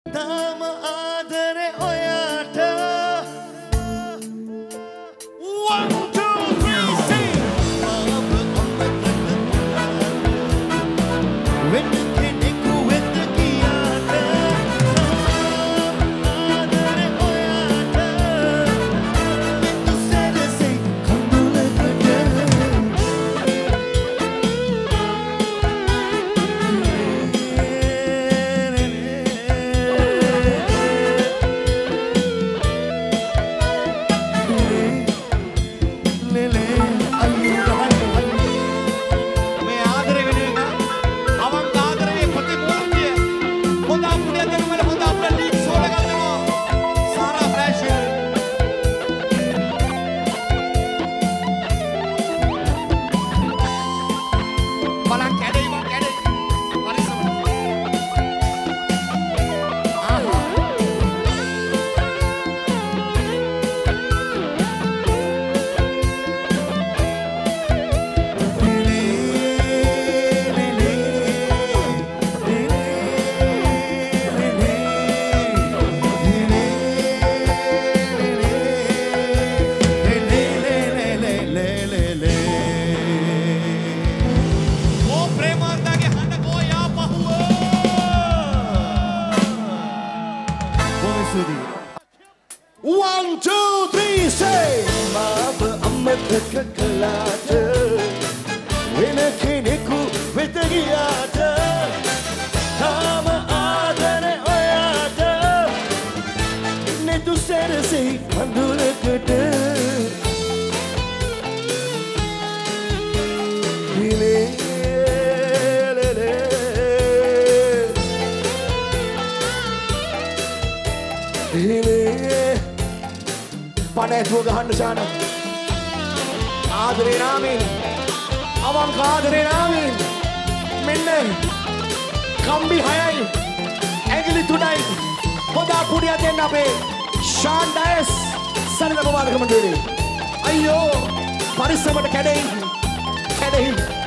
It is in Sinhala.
තාම ආදරේ ඔයාට 1 2 3 say when කෙනෙකු වෙත ගියාට ආදරේ ඔයාට මෙතු සැරසෙයි කඳුලකට One, two, three, say Maaf අමතක කළාට වෙන කෙනෙකු වෙත ගියාට තාම ආදරේ ඔයාට නෙතු සැරසෙයි කඳුලකට පණැතුව ගහන්න ශාන ආදරේ නාමයෙන් අවංක ආදරේ නාමයෙන් මෙන්න කම්බි 6යි ඇඟිලි 3යි හොදා පුඩිය දෙන්න අපේ ෂාන් ඩයස් සරල බබාලකම දෙන්නේ අයියෝ පරිස්සමට කැඩෙයි